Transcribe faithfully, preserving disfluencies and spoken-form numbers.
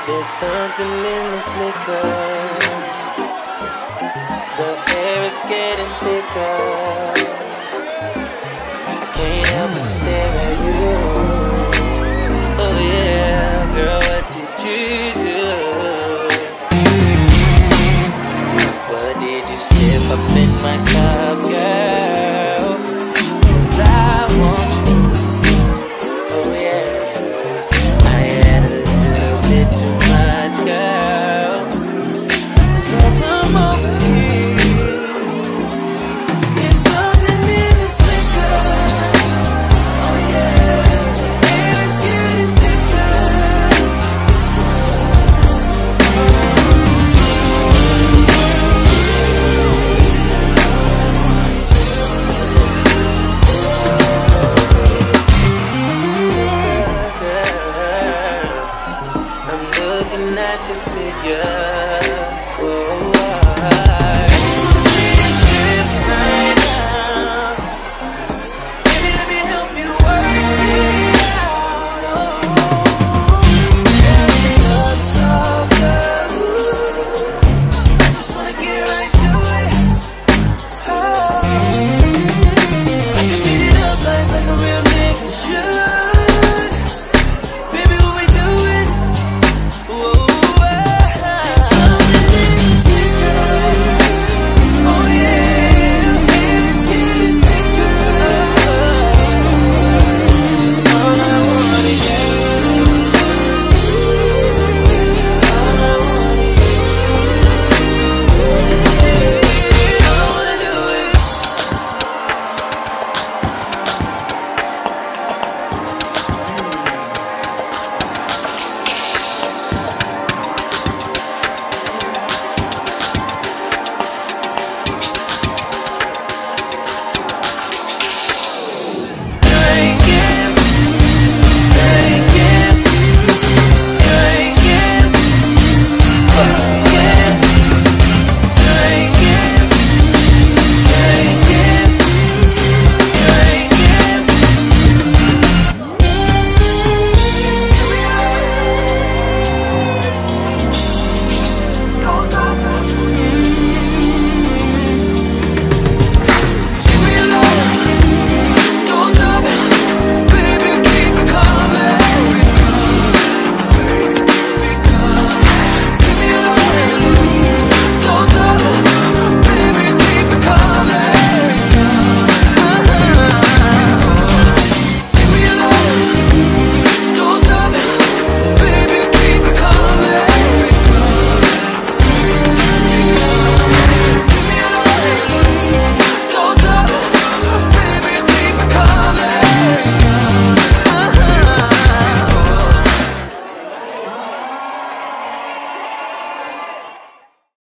There's something in this liquor. The air is getting thicker. I can't help but stare at you. Oh yeah, girl, what did you do? What did you sip up in my cup, girl? 'Cause I want you. Oh yeah, I had a little bit too much, girl. So come over here. There's something in this liquor. Oh yeah, air is getting thicker. I'm looking at your figure.